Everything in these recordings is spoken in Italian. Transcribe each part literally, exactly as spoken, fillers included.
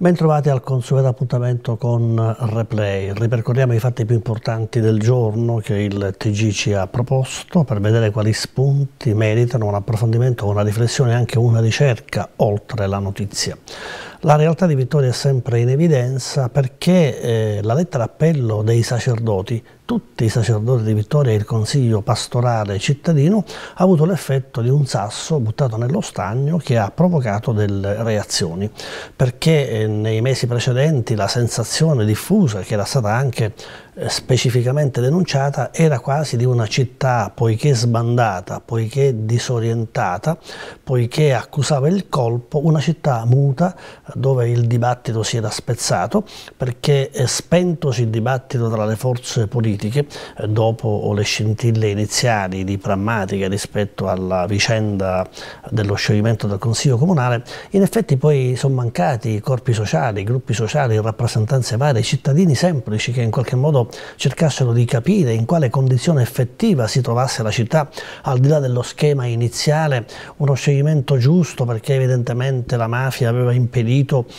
Bentrovati al consueto appuntamento con Replay. Ripercorriamo i fatti più importanti del giorno che il T G ci ha proposto per vedere quali spunti meritano un approfondimento, una riflessione e anche una ricerca oltre la notizia. La realtà di Vittoria è sempre in evidenza perché eh, la lettera appello dei sacerdoti, tutti i sacerdoti di Vittoria e il consiglio pastorale cittadino, ha avuto l'effetto di un sasso buttato nello stagno che ha provocato delle reazioni, perché eh, nei mesi precedenti la sensazione diffusa, che era stata anche eh, specificamente denunciata, era quasi di una città poiché sbandata, poiché disorientata, poiché accusava il colpo, una città muta dove il dibattito si era spezzato, perché eh, spentosi il dibattito tra le forze politiche, eh, dopo le scintille iniziali di prammatica rispetto alla vicenda dello scioglimento del Consiglio Comunale, in effetti poi sono mancati i corpi sociali, i gruppi sociali, rappresentanze varie, i cittadini semplici che in qualche modo cercassero di capire in quale condizione effettiva si trovasse la città, al di là dello schema iniziale, uno scioglimento giusto perché evidentemente la mafia aveva impedito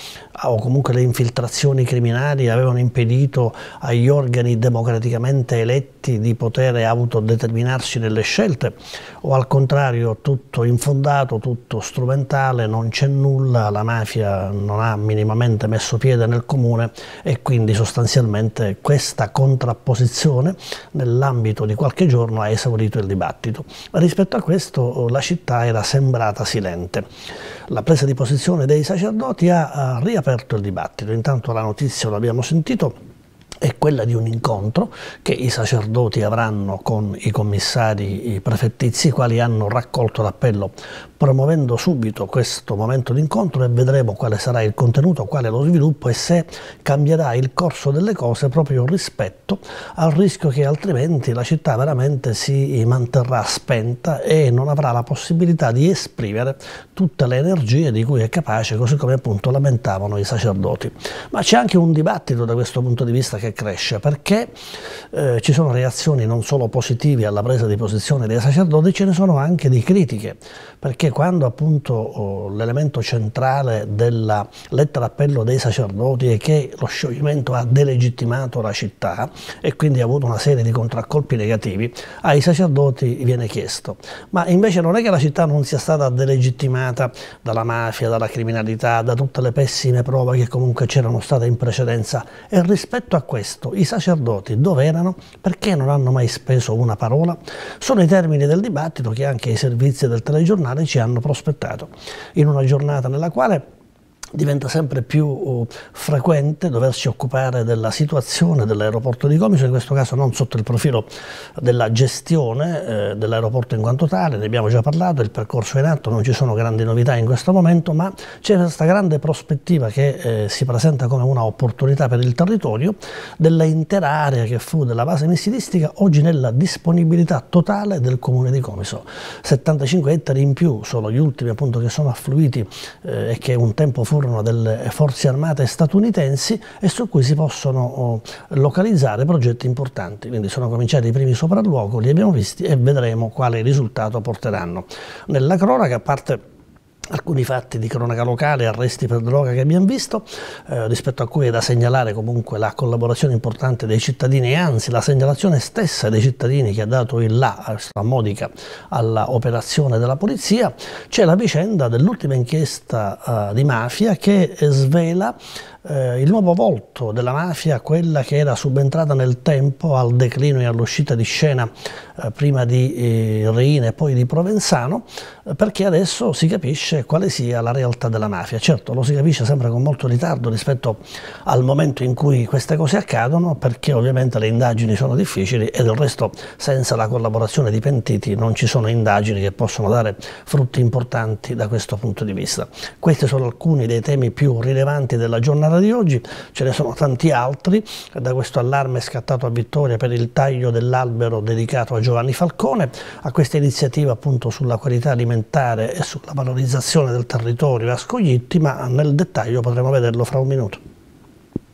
o comunque le infiltrazioni criminali avevano impedito agli organi democraticamente eletti di poter autodeterminarsi nelle scelte, o al contrario tutto infondato, tutto strumentale, non c'è nulla, la mafia non ha minimamente messo piede nel comune e quindi sostanzialmente questa contrapposizione nell'ambito di qualche giorno ha esaurito il dibattito. Rispetto a questo la città era sembrata silente. La presa di posizione dei sacerdoti ha riaperto il dibattito. Intanto la notizia, lo abbiamo sentito, è quella di un incontro che i sacerdoti avranno con i commissari prefettizi, i quali hanno raccolto l'appello promuovendo subito questo momento di incontro, e vedremo quale sarà il contenuto, quale lo sviluppo e se cambierà il corso delle cose proprio rispetto al rischio che altrimenti la città veramente si manterrà spenta e non avrà la possibilità di esprimere tutte le energie di cui è capace, così come appunto lamentavano i sacerdoti. Ma c'è anche un dibattito da questo punto di vista che cresce, perché eh, ci sono reazioni non solo positive alla presa di posizione dei sacerdoti, ce ne sono anche di critiche, perché quando appunto oh, l'elemento centrale della lettera appello dei sacerdoti è che lo scioglimento ha delegittimato la città e quindi ha avuto una serie di contraccolpi negativi, ai sacerdoti viene chiesto: ma invece non è che la città non sia stata delegittimata dalla mafia, dalla criminalità, da tutte le pessime prove che comunque c'erano state in precedenza? E rispetto a questo i sacerdoti dove erano? Perché non hanno mai speso una parola? Sono i termini del dibattito che anche i servizi del telegiornale ci hanno prospettato, in una giornata nella quale diventa sempre più uh, frequente doversi occupare della situazione dell'aeroporto di Comiso, in questo caso non sotto il profilo della gestione eh, dell'aeroporto in quanto tale, ne abbiamo già parlato, il percorso è in atto, non ci sono grandi novità in questo momento, ma c'è questa grande prospettiva che eh, si presenta come una opportunità per il territorio dell'intera area che fu della base missilistica, oggi nella disponibilità totale del comune di Comiso. settantacinque ettari in più sono gli ultimi appunto che sono affluiti eh, e che un tempo furono delle forze armate statunitensi e su cui si possono oh, localizzare progetti importanti. Quindi sono cominciati i primi sopralluoghi, li abbiamo visti e vedremo quale risultato porteranno. Nella cronaca, a parte alcuni fatti di cronaca locale, arresti per droga che abbiamo visto, eh, rispetto a cui è da segnalare comunque la collaborazione importante dei cittadini e anzi la segnalazione stessa dei cittadini che ha dato il là a modica all'operazione della polizia. C'è la vicenda dell'ultima inchiesta eh, di mafia che svela Eh, il nuovo volto della mafia, quella che era subentrata nel tempo al declino e all'uscita di scena eh, prima di eh, Riina e poi di Provenzano, eh, perché adesso si capisce quale sia la realtà della mafia. Certo, lo si capisce sempre con molto ritardo rispetto al momento in cui queste cose accadono, perché ovviamente le indagini sono difficili e del resto senza la collaborazione di pentiti non ci sono indagini che possono dare frutti importanti da questo punto di vista. Questi sono alcuni dei temi più rilevanti della giornata di oggi, ce ne sono tanti altri, da questo allarme scattato a Vittoria per il taglio dell'albero dedicato a Giovanni Falcone, a questa iniziativa appunto sulla qualità alimentare e sulla valorizzazione del territorio a Scoglitti, ma nel dettaglio potremo vederlo fra un minuto.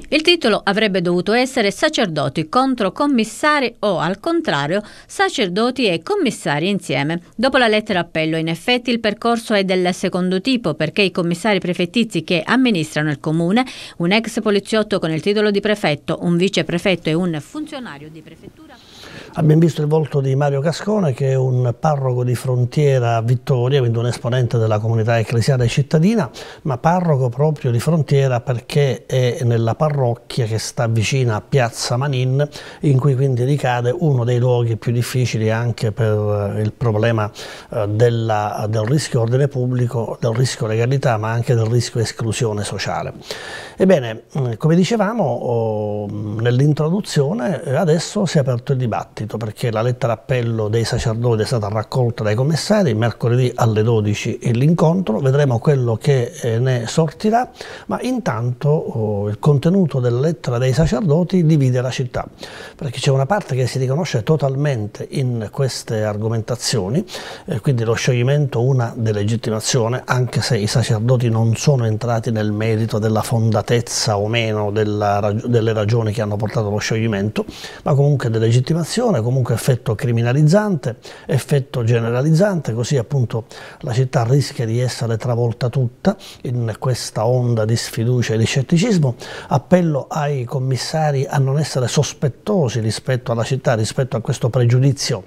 Il titolo avrebbe dovuto essere Sacerdoti contro commissari o, al contrario, sacerdoti e commissari insieme. Dopo la lettera appello, in effetti, il percorso è del secondo tipo, perché i commissari prefettizi che amministrano il comune, un ex poliziotto con il titolo di prefetto, un viceprefetto e un funzionario di prefettura. Abbiamo visto il volto di Mario Cascone, che è un parroco di Frontiera Vittoria, quindi un esponente della comunità ecclesiale cittadina, ma parroco proprio di Frontiera perché è nella parrocchia che sta vicina a Piazza Manin, in cui quindi ricade uno dei luoghi più difficili anche per il problema della, del rischio ordine pubblico, del rischio legalità, ma anche del rischio esclusione sociale. Ebbene, come dicevamo nell'introduzione, adesso si è aperto il dibattito, perché la lettera appello dei sacerdoti è stata raccolta dai commissari, mercoledì alle dodici l'incontro, vedremo quello che ne sortirà, ma intanto oh, il contenuto della lettera dei sacerdoti divide la città, perché c'è una parte che si riconosce totalmente in queste argomentazioni, eh, quindi lo scioglimento una delegittimazione, anche se i sacerdoti non sono entrati nel merito della fondatezza o meno della, delle ragioni che hanno portato allo scioglimento, ma comunque delegittimazione, comunque effetto criminalizzante, effetto generalizzante, così appunto la città rischia di essere travolta tutta in questa onda di sfiducia e di scetticismo. Appello ai commissari a non essere sospettosi rispetto alla città, rispetto a questo pregiudizio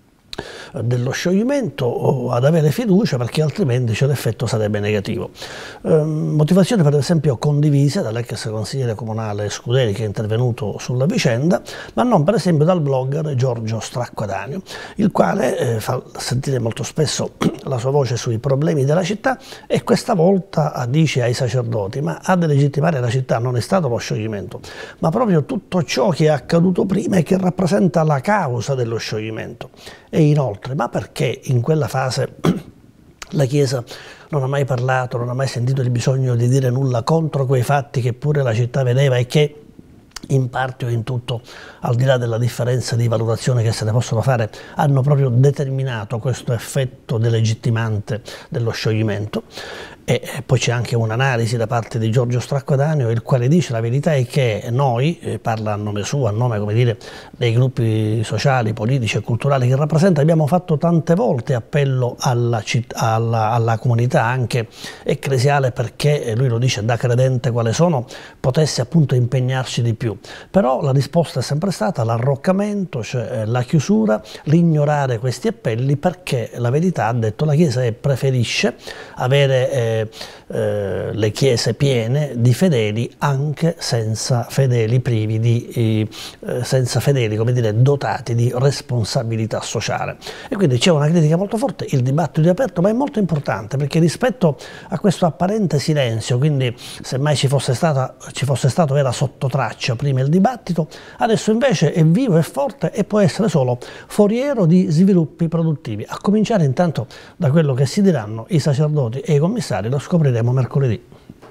dello scioglimento, o ad avere fiducia, perché altrimenti l'effetto sarebbe negativo. Eh, motivazioni per esempio condivise dall'ex consigliere comunale Scuderi, che è intervenuto sulla vicenda, ma non per esempio dal blogger Giorgio Stracquadanio, il quale eh, fa sentire molto spesso la sua voce sui problemi della città, e questa volta dice ai sacerdoti: ma a delegittimare la città non è stato lo scioglimento, ma proprio tutto ciò che è accaduto prima e che rappresenta la causa dello scioglimento. E inoltre, ma perché in quella fase la Chiesa non ha mai parlato, non ha mai sentito il bisogno di dire nulla contro quei fatti che pure la città vedeva e che in parte o in tutto, al di là della differenza di valutazione che se ne possono fare, hanno proprio determinato questo effetto delegittimante dello scioglimento? E poi c'è anche un'analisi da parte di Giorgio Stracquadanio, il quale dice: la verità è che noi, eh, parla a nome suo, a nome, come dire, dei gruppi sociali, politici e culturali che rappresenta, abbiamo fatto tante volte appello alla, alla, alla comunità anche ecclesiale, perché, lui lo dice da credente quale sono, potesse appunto impegnarci di più. Però la risposta è sempre stata l'arroccamento, cioè la chiusura, l'ignorare questi appelli, perché la verità, ha detto la Chiesa, è preferisce avere eh, Eh, le chiese piene di fedeli anche senza fedeli privi di eh, senza fedeli, come dire, dotati di responsabilità sociale. E quindi c'è una critica molto forte, il dibattito è aperto, ma è molto importante, perché rispetto a questo apparente silenzio, quindi semmai ci fosse stata, ci fosse stato era sotto traccia prima il dibattito, adesso invece è vivo e forte e può essere solo foriero di sviluppi produttivi, a cominciare intanto da quello che si diranno i sacerdoti e i commissari. Lo scopriremo mercoledì.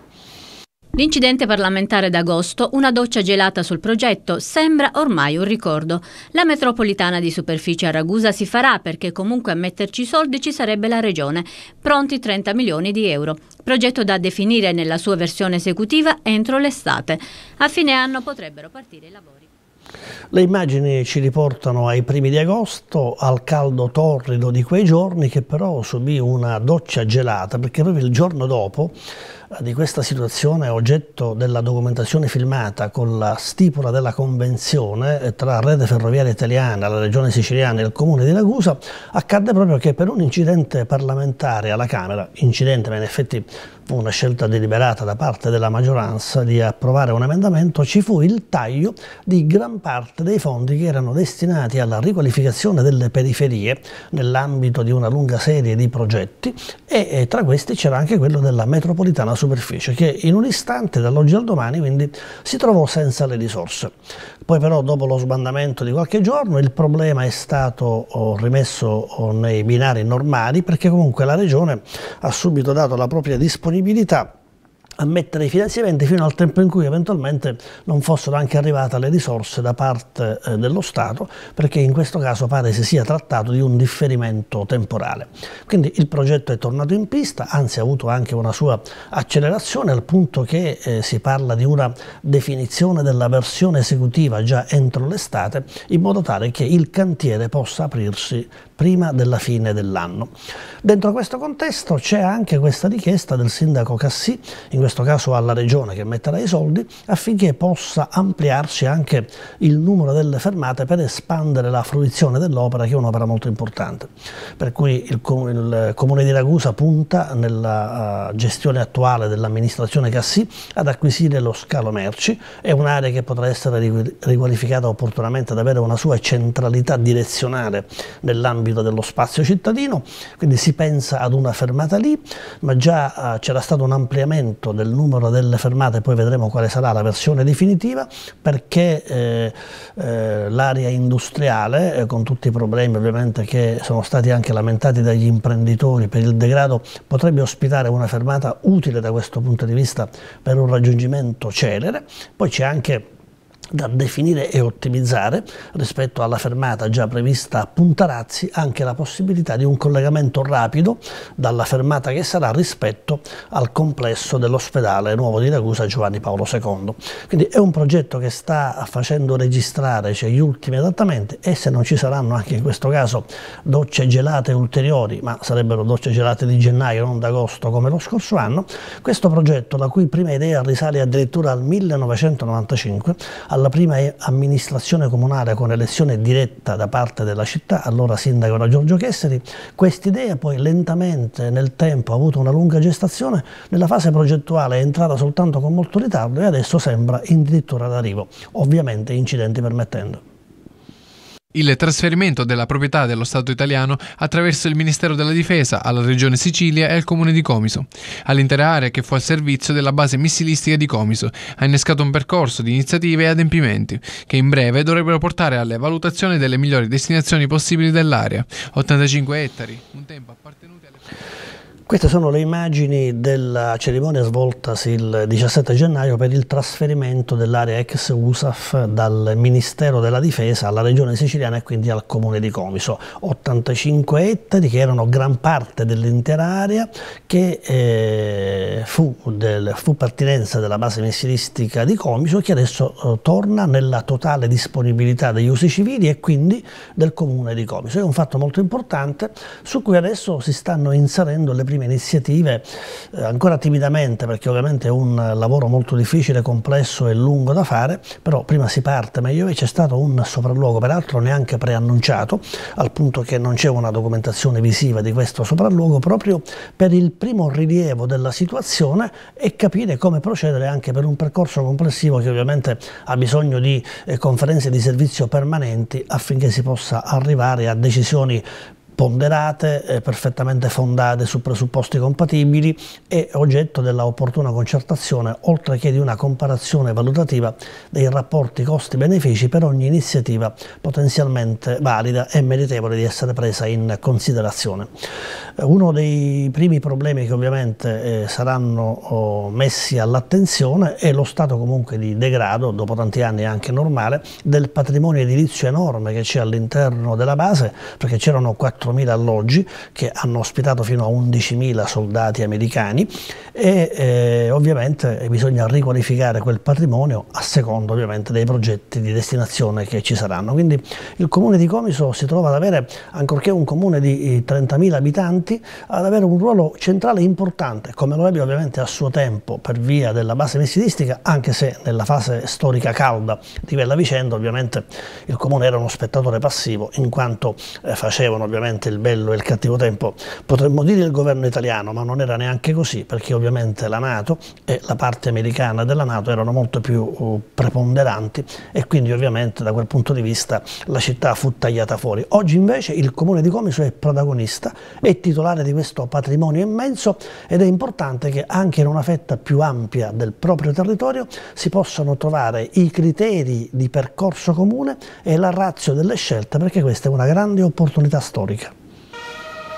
L'incidente parlamentare d'agosto, una doccia gelata sul progetto, sembra ormai un ricordo. La metropolitana di superficie a Ragusa si farà, perché comunque a metterci i soldi ci sarebbe la regione. Pronti trenta milioni di euro. Progetto da definire nella sua versione esecutiva entro l'estate. A fine anno potrebbero partire i lavori. Le immagini ci riportano ai primi di agosto, al caldo torrido di quei giorni, che però subì una doccia gelata, perché proprio il giorno dopo di questa situazione, oggetto della documentazione filmata con la stipula della convenzione tra Rete Ferroviaria Italiana, la Regione Siciliana e il Comune di Ragusa, accadde proprio che per un incidente parlamentare alla Camera, incidente ma in effetti fu una scelta deliberata da parte della maggioranza di approvare un emendamento, ci fu il taglio di gran parte dei fondi che erano destinati alla riqualificazione delle periferie nell'ambito di una lunga serie di progetti, e, e tra questi c'era anche quello della metropolitana superficie, che in un istante, dall'oggi al domani, quindi si trovò senza le risorse. Poi però, dopo lo sbandamento di qualche giorno, il problema è stato oh, rimesso oh, nei binari normali, perché comunque la Regione ha subito dato la propria disponibilità a mettere i finanziamenti fino al tempo in cui eventualmente non fossero anche arrivate le risorse da parte eh, dello Stato, perché in questo caso pare si sia trattato di un differimento temporale. Quindi il progetto è tornato in pista, anzi ha avuto anche una sua accelerazione, al punto che eh, si parla di una definizione della versione esecutiva già entro l'estate, in modo tale che il cantiere possa aprirsi prima della fine dell'anno. Dentro questo contesto c'è anche questa richiesta del sindaco Cassì, in questo caso alla Regione che metterà i soldi, affinché possa ampliarsi anche il numero delle fermate per espandere la fruizione dell'opera, che è un'opera molto importante. Per cui il, il Comune di Ragusa punta nella uh, gestione attuale dell'amministrazione Cassì ad acquisire lo scalo merci, è un'area che potrà essere riqualificata opportunamente ad avere una sua centralità direzionale nell'ambito dello spazio cittadino, quindi si pensa ad una fermata lì, ma già uh, c'era stato un ampliamento del numero delle fermate, poi vedremo quale sarà la versione definitiva, perché eh, eh, l'area industriale, eh, con tutti i problemi ovviamente che sono stati anche lamentati dagli imprenditori per il degrado, potrebbe ospitare una fermata utile da questo punto di vista per un raggiungimento celere. Poi c'è anche da definire e ottimizzare, rispetto alla fermata già prevista a Puntarazzi, anche la possibilità di un collegamento rapido dalla fermata che sarà rispetto al complesso dell'ospedale nuovo di Ragusa Giovanni Paolo secondo. Quindi è un progetto che sta facendo registrare, cioè, gli ultimi adattamenti, e se non ci saranno anche in questo caso docce gelate ulteriori, ma sarebbero docce gelate di gennaio, non d'agosto come lo scorso anno, questo progetto, la cui prima idea risale addirittura al millenovecentonovantacinque, alla prima amministrazione comunale con elezione diretta da parte della città, allora sindaco era Giorgio Chesseri, quest'idea poi lentamente nel tempo ha avuto una lunga gestazione, nella fase progettuale è entrata soltanto con molto ritardo e adesso sembra addirittura d'arrivo, ovviamente incidenti permettendo. Il trasferimento della proprietà dello Stato italiano attraverso il Ministero della Difesa alla Regione Sicilia e al Comune di Comiso. All'intera area che fu al servizio della base missilistica di Comiso ha innescato un percorso di iniziative e adempimenti che in breve dovrebbero portare alle valutazioni delle migliori destinazioni possibili dell'area. ottantacinque ettari, un tempo appartenuti alle... Queste sono le immagini della cerimonia svoltasi il diciassette gennaio per il trasferimento dell'area ex U S A F dal Ministero della Difesa alla Regione Siciliana e quindi al Comune di Comiso. ottantacinque ettari che erano gran parte dell'intera area che eh, fu, del, fu pertinenza della base missilistica di Comiso, che adesso eh, torna nella totale disponibilità degli usi civili e quindi del Comune di Comiso. È un fatto molto importante su cui adesso si stanno inserendo le prime iniziative, eh, ancora timidamente, perché ovviamente è un lavoro molto difficile, complesso e lungo da fare, però prima si parte meglio. C'è stato un sopralluogo, peraltro neanche preannunciato, al punto che non c'è una documentazione visiva di questo sopralluogo, proprio per il primo rilievo della situazione e capire come procedere anche per un percorso complessivo che ovviamente ha bisogno di eh, conferenze di servizio permanenti affinché si possa arrivare a decisioni ponderate, eh, perfettamente fondate su presupposti compatibili e oggetto della opportuna concertazione, oltre che di una comparazione valutativa dei rapporti costi-benefici per ogni iniziativa potenzialmente valida e meritevole di essere presa in considerazione. Eh, uno dei primi problemi che ovviamente eh, saranno oh, messi all'attenzione è lo stato comunque di degrado, dopo tanti anni anche normale, del patrimonio edilizio enorme che c'è all'interno della base, perché c'erano quattromila alloggi che hanno ospitato fino a undicimila soldati americani e eh, ovviamente bisogna riqualificare quel patrimonio a seconda ovviamente dei progetti di destinazione che ci saranno. Quindi il Comune di Comiso si trova ad avere, ancorché un comune di trentamila abitanti, ad avere un ruolo centrale importante, come lo ebbe ovviamente a suo tempo per via della base missilistica, anche se nella fase storica calda di quella vicenda ovviamente il comune era uno spettatore passivo, in quanto eh, facevano ovviamente il bello e il cattivo tempo, potremmo dire il governo italiano, ma non era neanche così, perché ovviamente la NATO e la parte americana della NATO erano molto più uh, preponderanti e quindi ovviamente da quel punto di vista la città fu tagliata fuori. Oggi invece il Comune di Comiso è protagonista, è titolare di questo patrimonio immenso ed è importante che anche in una fetta più ampia del proprio territorio si possano trovare i criteri di percorso comune e la ratio delle scelte, perché questa è una grande opportunità storica.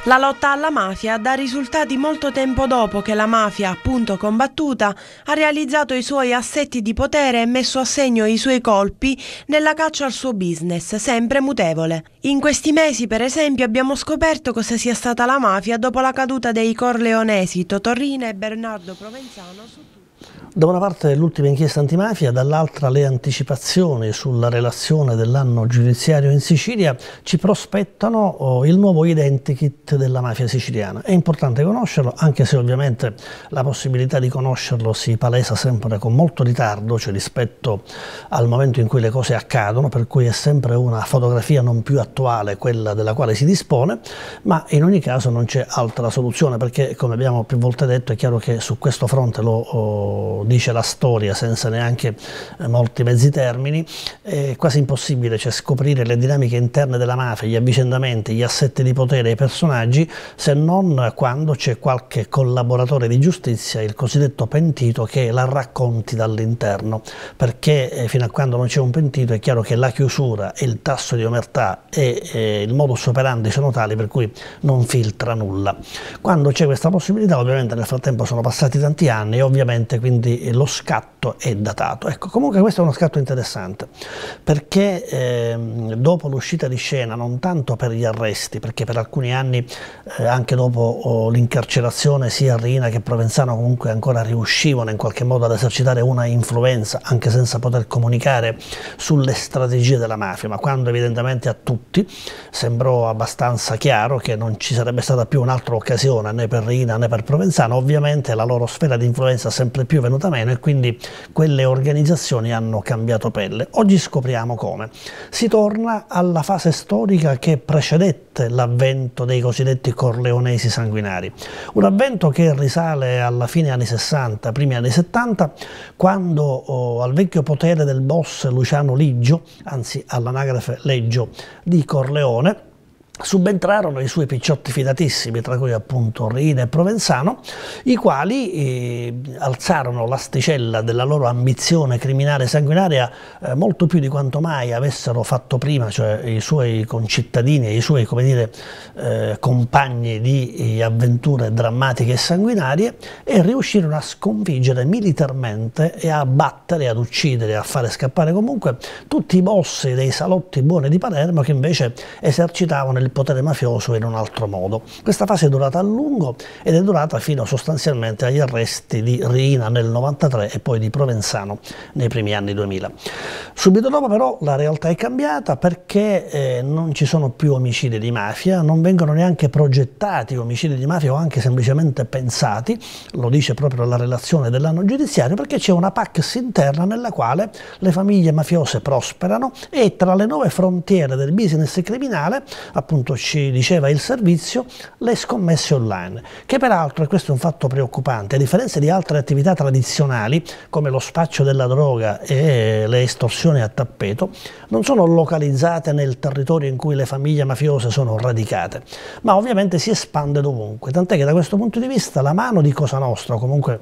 La lotta alla mafia dà risultati molto tempo dopo che la mafia, appunto combattuta, ha realizzato i suoi assetti di potere e messo a segno i suoi colpi nella caccia al suo business, sempre mutevole. In questi mesi, per esempio, abbiamo scoperto cosa sia stata la mafia dopo la caduta dei corleonesi Totò Riina e Bernardo Provenzano su tutto. Da una parte l'ultima inchiesta antimafia, dall'altra le anticipazioni sulla relazione dell'anno giudiziario in Sicilia ci prospettano oh, il nuovo identikit della mafia siciliana. È importante conoscerlo, anche se ovviamente la possibilità di conoscerlo si palesa sempre con molto ritardo, cioè rispetto al momento in cui le cose accadono, per cui è sempre una fotografia non più attuale quella della quale si dispone, ma in ogni caso non c'è altra soluzione, perché come abbiamo più volte detto è chiaro che su questo fronte lo oh, dice la storia senza neanche eh, molti mezzi termini, è quasi impossibile cioè, scoprire le dinamiche interne della mafia, gli avvicendamenti, gli assetti di potere e i personaggi, se non quando c'è qualche collaboratore di giustizia, il cosiddetto pentito, che la racconti dall'interno, perché eh, fino a quando non c'è un pentito è chiaro che la chiusura e il tasso di omertà e eh, il modus operandi sono tali per cui non filtra nulla. Quando c'è questa possibilità, ovviamente nel frattempo sono passati tanti anni e ovviamente quindi lo scatto è datato. Ecco, comunque questo è uno scatto interessante, perché eh, dopo l'uscita di scena, non tanto per gli arresti, perché per alcuni anni, eh, anche dopo oh, l'incarcerazione, sia Riina che Provenzano comunque ancora riuscivano in qualche modo ad esercitare una influenza, anche senza poter comunicare sulle strategie della mafia, ma quando evidentemente a tutti sembrò abbastanza chiaro che non ci sarebbe stata più un'altra occasione né per Riina né per Provenzano, ovviamente la loro sfera di influenza sempre più venuta meno e quindi quelle organizzazioni hanno cambiato pelle. Oggi scopriamo come. Si torna alla fase storica che precedette l'avvento dei cosiddetti corleonesi sanguinari, un avvento che risale alla fine anni sessanta, primi anni settanta, quando oh, al vecchio potere del boss Luciano Liggio, anzi all'anagrafe Leggio di Corleone, subentrarono i suoi picciotti fidatissimi, tra cui appunto Riina e Provenzano, i quali eh, alzarono l'asticella della loro ambizione criminale e sanguinaria eh, molto più di quanto mai avessero fatto prima, cioè i suoi concittadini e i suoi, come dire, eh, compagni di avventure drammatiche e sanguinarie, e riuscirono a sconfiggere militarmente e a battere, ad uccidere, a fare scappare comunque tutti i boss dei salotti buoni di Palermo che invece esercitavano il il potere mafioso in un altro modo. Questa fase è durata a lungo ed è durata fino sostanzialmente agli arresti di Riina nel novantatré e poi di Provenzano nei primi anni duemila. Subito dopo però la realtà è cambiata, perché eh, non ci sono più omicidi di mafia, non vengono neanche progettati omicidi di mafia o anche semplicemente pensati, lo dice proprio la relazione dell'anno giudiziario, perché c'è una pax interna nella quale le famiglie mafiose prosperano e tra le nuove frontiere del business criminale, appunto ci diceva il servizio, le scommesse online, che peraltro, e questo è un fatto preoccupante, a differenza di altre attività tradizionali come lo spaccio della droga e le estorsioni a tappeto, non sono localizzate nel territorio in cui le famiglie mafiose sono radicate, ma ovviamente si espande dovunque, tant'è che da questo punto di vista la mano di Cosa Nostra, o comunque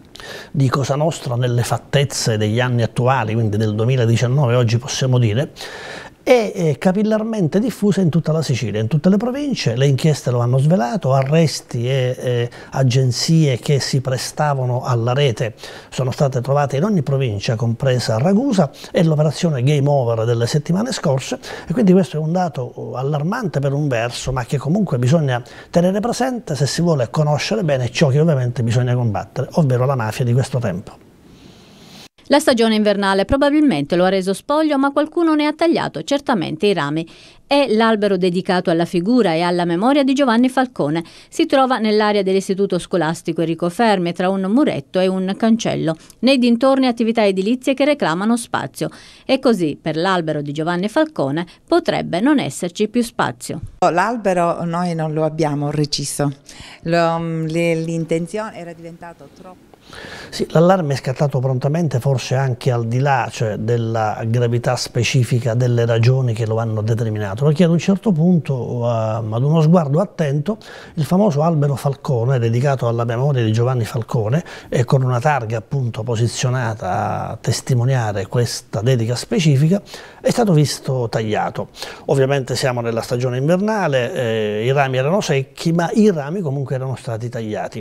di Cosa Nostra nelle fattezze degli anni attuali, quindi del duemiladiciannove oggi possiamo dire, è capillarmente diffusa in tutta la Sicilia, in tutte le province. Le inchieste lo hanno svelato, arresti e eh, agenzie che si prestavano alla rete sono state trovate in ogni provincia, compresa Ragusa, e l'operazione Game Over delle settimane scorse, e quindi questo è un dato allarmante per un verso, ma che comunque bisogna tenere presente se si vuole conoscere bene ciò che ovviamente bisogna combattere, ovvero la mafia di questo tempo. La stagione invernale probabilmente lo ha reso spoglio, ma qualcuno ne ha tagliato certamente i rami. È l'albero dedicato alla figura e alla memoria di Giovanni Falcone. Si trova nell'area dell'Istituto Scolastico Enrico Fermi, tra un muretto e un cancello. Nei dintorni attività edilizie che reclamano spazio. E così, per l'albero di Giovanni Falcone, potrebbe non esserci più spazio. L'albero noi non lo abbiamo reciso. L'intenzione era diventato troppo... Sì, l'allarme è scattato prontamente, forse anche al di là, cioè, della gravità specifica delle ragioni che lo hanno determinato, perché ad un certo punto, uh, ad uno sguardo attento, il famoso albero Falcone, dedicato alla memoria di Giovanni Falcone e con una targa appunto posizionata a testimoniare questa dedica specifica, è stato visto tagliato. Ovviamente siamo nella stagione invernale, eh, i rami erano secchi, ma i rami comunque erano stati tagliati.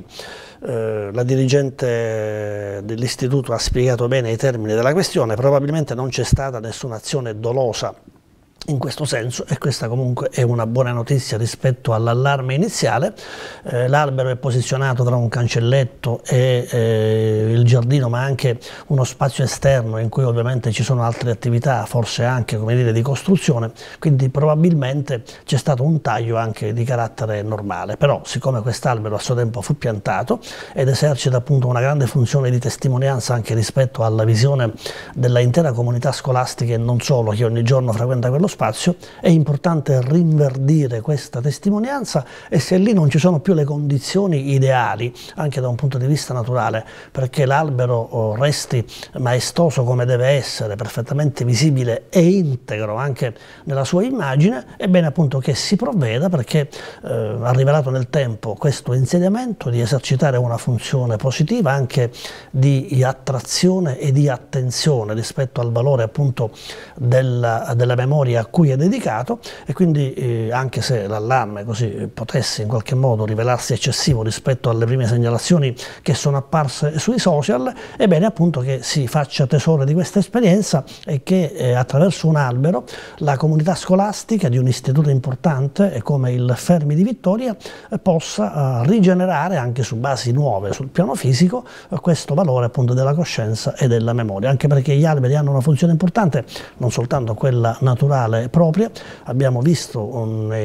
Eh, la dirigente dell'istituto ha spiegato bene i termini della questione, probabilmente non c'è stata nessuna azione dolosa in questo senso, e questa comunque è una buona notizia rispetto all'allarme iniziale. Eh, l'albero è posizionato tra un cancelletto e eh, il giardino, ma anche uno spazio esterno in cui ovviamente ci sono altre attività, forse anche, come dire, di costruzione, quindi probabilmente c'è stato un taglio anche di carattere normale. Però siccome quest'albero a suo tempo fu piantato ed esercita appunto una grande funzione di testimonianza anche rispetto alla visione della intera comunità scolastica e non solo, che ogni giorno frequenta quello spazio, è importante rinverdire questa testimonianza, e se lì non ci sono più le condizioni ideali anche da un punto di vista naturale perché l'albero resti maestoso come deve essere, perfettamente visibile e integro anche nella sua immagine, è bene appunto che si provveda, perché eh, ha rivelato nel tempo questo insediamento di esercitare una funzione positiva anche di attrazione e di attenzione rispetto al valore appunto della, della memoria a cui è dedicato, e quindi eh, anche se l'allarme così potesse in qualche modo rivelarsi eccessivo rispetto alle prime segnalazioni che sono apparse sui social, è bene appunto che si faccia tesoro di questa esperienza e che eh, attraverso un albero la comunità scolastica di un istituto importante come il Fermi di Vittoria eh, possa eh, rigenerare anche su basi nuove sul piano fisico eh, questo valore appunto della coscienza e della memoria, anche perché gli alberi hanno una funzione importante, non soltanto quella naturale propria. Abbiamo visto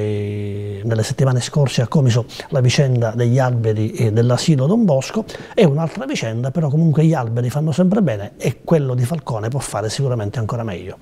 nei, nelle settimane scorse a Comiso la vicenda degli alberi dell'asilo Don Bosco, è un'altra vicenda, però comunque gli alberi fanno sempre bene e quello di Falcone può fare sicuramente ancora meglio.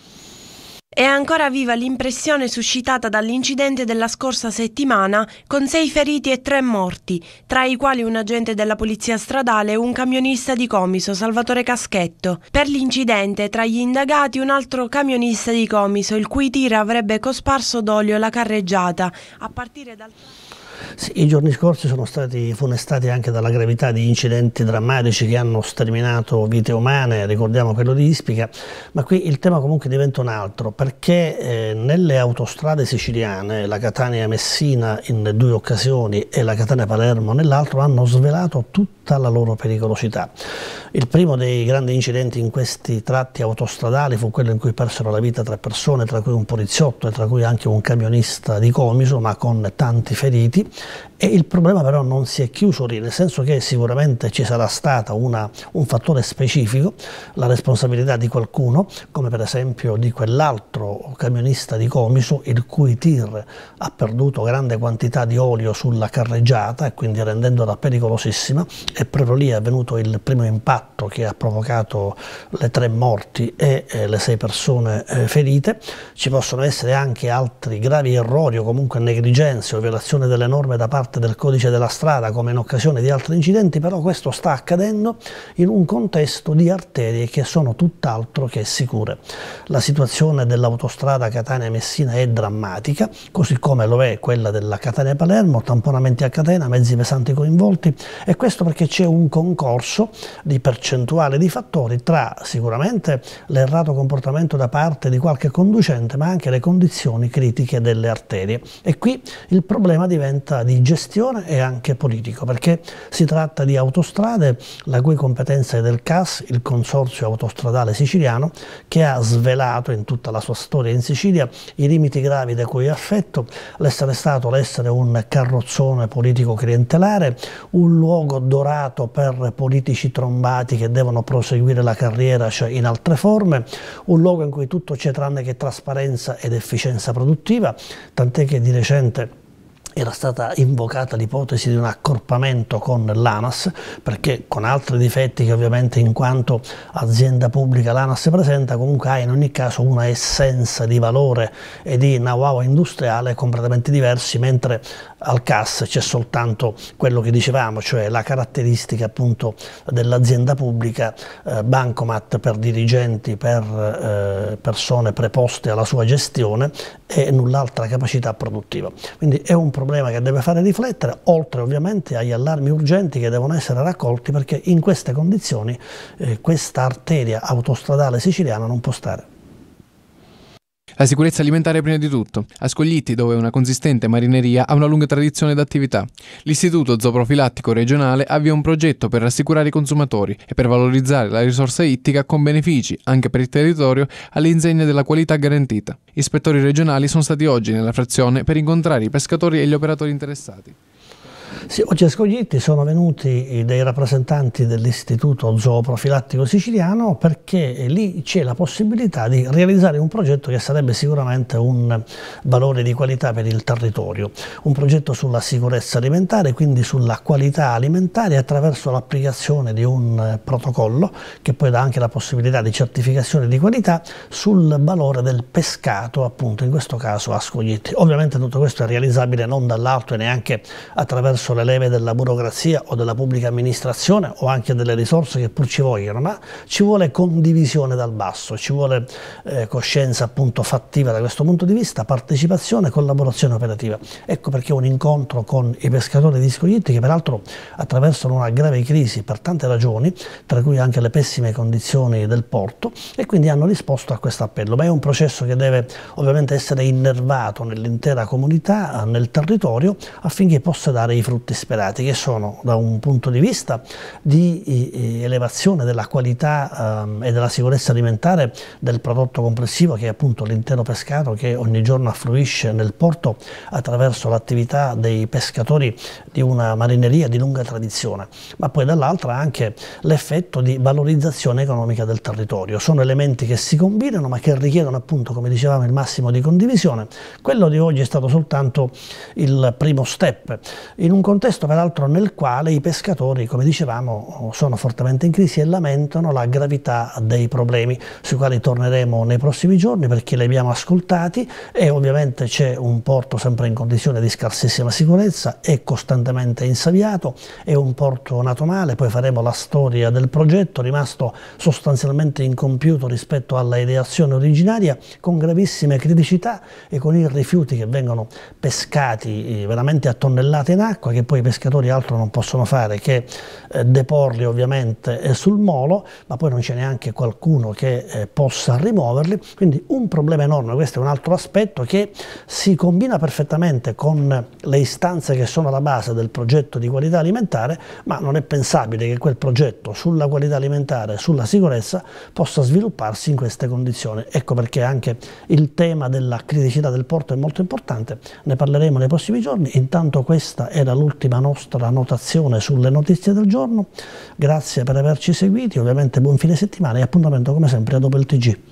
È ancora viva l'impressione suscitata dall'incidente della scorsa settimana, con sei feriti e tre morti, tra i quali un agente della polizia stradale e un camionista di Comiso, Salvatore Caschetto. Per l'incidente, tra gli indagati, un altro camionista di Comiso, il cui tir avrebbe cosparso d'olio la carreggiata, a partire dal... Sì, i giorni scorsi sono stati funestati anche dalla gravità di incidenti drammatici che hanno sterminato vite umane, ricordiamo quello di Ispica, ma qui il tema comunque diventa un altro, perché eh, nelle autostrade siciliane, la Catania-Messina in due occasioni e la Catania-Palermo nell'altro, hanno svelato tutta la loro pericolosità. Il primo dei grandi incidenti in questi tratti autostradali fu quello in cui persero la vita tre persone, tra cui un poliziotto e tra cui anche un camionista di Comiso, ma con tanti feriti. E il problema però non si è chiuso lì, nel senso che sicuramente ci sarà stata una, un fattore specifico, la responsabilità di qualcuno, come per esempio di quell'altro camionista di Comiso, il cui tir ha perduto grande quantità di olio sulla carreggiata e quindi rendendola pericolosissima, e proprio lì è avvenuto il primo impatto che ha provocato le tre morti e eh, le sei persone eh, ferite. Ci possono essere anche altri gravi errori o comunque negligenze o violazione delle norme da parte del codice della strada, come in occasione di altri incidenti, però questo sta accadendo in un contesto di arterie che sono tutt'altro che sicure. La situazione dell'autostrada Catania-Messina è drammatica, così come lo è quella della Catania-Palermo, tamponamenti a catena, mezzi pesanti coinvolti, e questo perché c'è un concorso di percentuale di fattori tra sicuramente l'errato comportamento da parte di qualche conducente, ma anche le condizioni critiche delle arterie. E qui il problema diventa di gestione e anche politico, perché si tratta di autostrade la cui competenza è del C A S, il Consorzio Autostradale Siciliano, che ha svelato in tutta la sua storia in Sicilia i limiti gravi da cui è affetto, l'essere stato l'essere un carrozzone politico clientelare, un luogo dorato per politici trombati che devono proseguire la carriera, cioè in altre forme, un luogo in cui tutto c'è tranne che trasparenza ed efficienza produttiva, tant'è che di recente era stata invocata l'ipotesi di un accorpamento con l'ANAS, perché con altri difetti che ovviamente in quanto azienda pubblica l'ANAS presenta, comunque ha in ogni caso una essenza di valore e di know-how industriale completamente diversi, mentre al C A S c'è soltanto quello che dicevamo, cioè la caratteristica appunto dell'azienda pubblica, eh, bancomat per dirigenti, per eh, persone preposte alla sua gestione e null'altra capacità produttiva. Quindi è un problema che deve fare riflettere, oltre ovviamente agli allarmi urgenti che devono essere raccolti, perché in queste condizioni eh, questa arteria autostradale siciliana non può stare. La sicurezza alimentare prima di tutto. A Scoglitti, dove una consistente marineria ha una lunga tradizione d'attività, l'Istituto Zooprofilattico Regionale avvia un progetto per rassicurare i consumatori e per valorizzare la risorsa ittica con benefici, anche per il territorio, all'insegna della qualità garantita. Ispettori regionali sono stati oggi nella frazione per incontrare i pescatori e gli operatori interessati. Sì, oggi a Scoglitti sono venuti dei rappresentanti dell'Istituto Zooprofilattico Siciliano, perché lì c'è la possibilità di realizzare un progetto che sarebbe sicuramente un valore di qualità per il territorio, un progetto sulla sicurezza alimentare, quindi sulla qualità alimentare attraverso l'applicazione di un protocollo che poi dà anche la possibilità di certificazione di qualità sul valore del pescato, appunto in questo caso a Scoglitti. Ovviamente tutto questo è realizzabile non dall'alto e neanche attraverso le leve della burocrazia o della pubblica amministrazione o anche delle risorse che pur ci vogliono, ma ci vuole condivisione dal basso, ci vuole eh, coscienza appunto fattiva da questo punto di vista, partecipazione e collaborazione operativa. Ecco perché un incontro con i pescatori di Scoglitti, che peraltro attraversano una grave crisi per tante ragioni, tra cui anche le pessime condizioni del porto, e quindi hanno risposto a questo appello. Ma è un processo che deve ovviamente essere innervato nell'intera comunità, nel territorio, affinché possa dare i frutti sperati, che sono da un punto di vista di elevazione della qualità ehm, e della sicurezza alimentare del prodotto complessivo, che è appunto l'intero pescato che ogni giorno affluisce nel porto attraverso l'attività dei pescatori di una marineria di lunga tradizione, ma poi dall'altra anche l'effetto di valorizzazione economica del territorio. Sono elementi che si combinano ma che richiedono appunto, come dicevamo, il massimo di condivisione. Quello di oggi è stato soltanto il primo step, in un contesto peraltro nel quale i pescatori, come dicevamo, sono fortemente in crisi e lamentano la gravità dei problemi, sui quali torneremo nei prossimi giorni, perché li abbiamo ascoltati, e ovviamente c'è un porto sempre in condizione di scarsissima sicurezza, è costantemente insaviato, è un porto nato male. Poi faremo la storia del progetto, rimasto sostanzialmente incompiuto rispetto alla ideazione originaria, con gravissime criticità e con i rifiuti che vengono pescati veramente a tonnellate in acqua, che poi i pescatori altro non possono fare che eh, deporli ovviamente eh, sul molo, ma poi non c'è neanche qualcuno che eh, possa rimuoverli, quindi un problema enorme. Questo è un altro aspetto che si combina perfettamente con le istanze che sono alla base del progetto di qualità alimentare, ma non è pensabile che quel progetto sulla qualità alimentare, sulla sicurezza, possa svilupparsi in queste condizioni. Ecco perché anche il tema della criticità del porto è molto importante, ne parleremo nei prossimi giorni. Intanto questa era l'ultima nostra notazione sulle notizie del giorno. Grazie per averci seguiti, ovviamente buon fine settimana e appuntamento come sempre a dopo il T G.